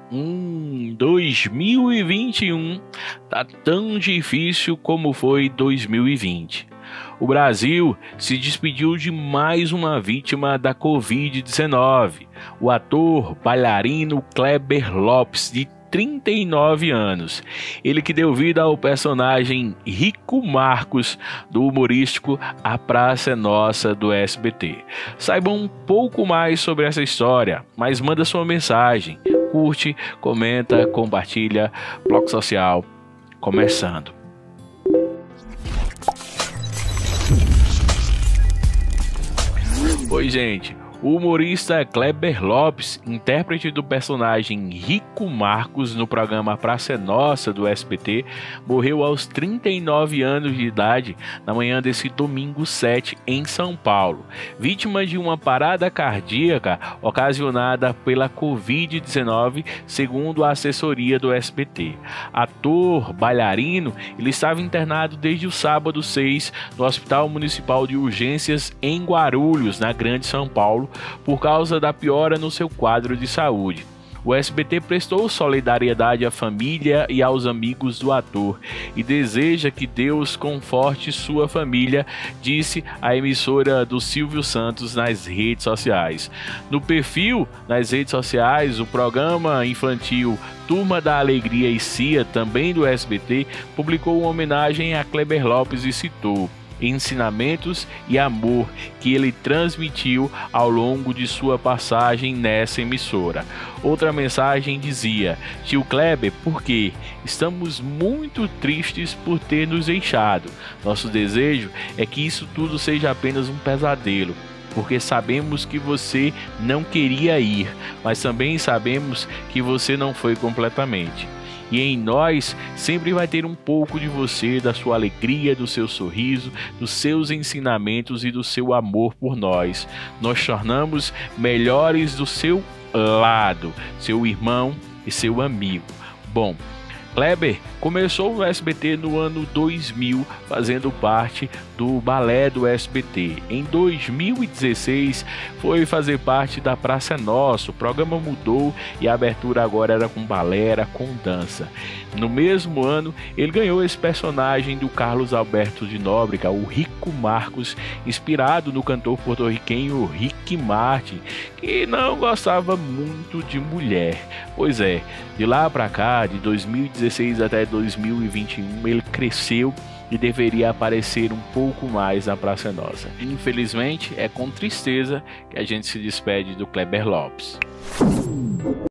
2021 tá tão difícil como foi 2020. O Brasil se despediu de mais uma vítima da Covid-19, o ator bailarino Kleber Lopes, de 39 anos. Ele que deu vida ao personagem Rico Marcos, do humorístico A Praça é Nossa, do SBT. Saiba um pouco mais sobre essa história, mas manda sua mensagem. Curte, comenta, compartilha. Bloco Social começando. Oi, gente. O humorista Kleber Lopes, intérprete do personagem Rico Marcos no programa Praça é Nossa, do SBT, morreu aos 39 anos de idade na manhã desse domingo 7 em São Paulo, vítima de uma parada cardíaca ocasionada pela Covid-19, segundo a assessoria do SBT. Ator, bailarino, ele estava internado desde o sábado 6 no Hospital Municipal de Urgências em Guarulhos, na Grande São Paulo, por causa da piora no seu quadro de saúde. O SBT prestou solidariedade à família e aos amigos do ator e deseja que Deus conforte sua família, disse a emissora do Silvio Santos nas redes sociais. No perfil nas redes sociais, o programa infantil Turma da Alegria e Cia, também do SBT, publicou uma homenagem a Kleber Lopes e citou ensinamentos e amor que ele transmitiu ao longo de sua passagem nessa emissora. Outra mensagem dizia: Tio Kleber, por quê? Estamos muito tristes por ter nos deixado. Nosso desejo é que isso tudo seja apenas um pesadelo, porque sabemos que você não queria ir, mas também sabemos que você não foi completamente. E em nós sempre vai ter um pouco de você, da sua alegria, do seu sorriso, dos seus ensinamentos e do seu amor por nós. Nós tornamos melhores do seu lado, seu irmão e seu amigo. Bom, Kleber começou no SBT no ano 2000, fazendo parte do balé do SBT. Em 2016, foi fazer parte da Praça é Nossa. O programa mudou e a abertura agora era com balé, era com dança. No mesmo ano, ele ganhou esse personagem do Carlos Alberto de Nóbrega, o Rico Marcos, inspirado no cantor porto-riquenho Ricky Martin, que não gostava muito de mulher. Pois é, de lá para cá, de 2016 até 2021, ele cresceu e deveria aparecer um pouco mais na Praça é Nossa. Infelizmente, é com tristeza que a gente se despede do Kleber Lopes.